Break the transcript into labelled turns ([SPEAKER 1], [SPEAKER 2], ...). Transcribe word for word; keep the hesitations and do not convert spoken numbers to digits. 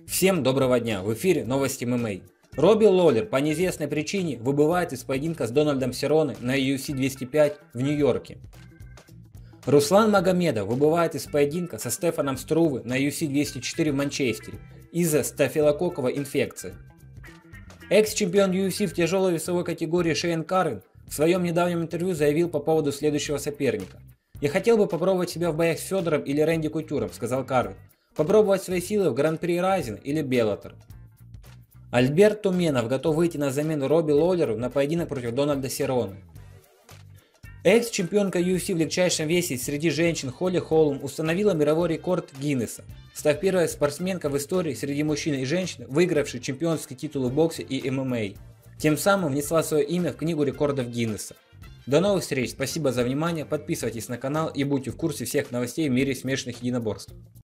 [SPEAKER 1] Всем доброго дня, в эфире новости эм эм а. Робби Лоллер по неизвестной причине выбывает из поединка с Дональдом Серроне на ю эф си двести пять в Нью-Йорке. Руслан Магомедов выбывает из поединка со Стефаном Струве на ю эф си двести четыре в Манчестере из-за стафилококковой инфекции. Экс-чемпион ю эф си в тяжелой весовой категории Шейн Карен в своем недавнем интервью заявил по поводу следующего соперника. «Я хотел бы попробовать себя в боях с Федором или Рэнди Кутюром», — сказал Карен. «Попробовать свои силы в Гран-при Райзен или Беллатор». Альберт Туменов готов выйти на замену Робби Лоллеру на поединок против Дональда Серроне. Экс-чемпионка ю эф си в легчайшем весе среди женщин Холли Холм установила мировой рекорд Гиннесса, став первой спортсменкой в истории среди мужчин и женщин, выигравшей чемпионские титулы в боксе и эм эм а. Тем самым внесла свое имя в книгу рекордов Гиннесса. До новых встреч, спасибо за внимание, подписывайтесь на канал и будьте в курсе всех новостей в мире смешанных единоборств.